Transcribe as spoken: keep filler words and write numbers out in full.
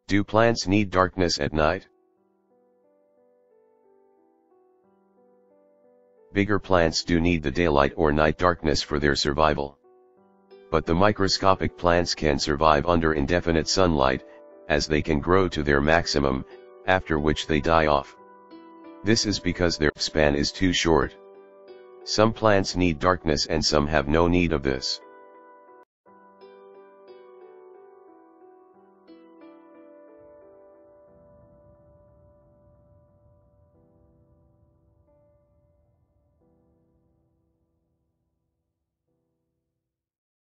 Do plants need darkness at night? Bigger plants do need the daylight or night darkness for their survival. But the microscopic plants can survive under indefinite sunlight, as they can grow to their maximum, after which they die off. This is because their span is too short. Some plants need darkness and some have no need of this.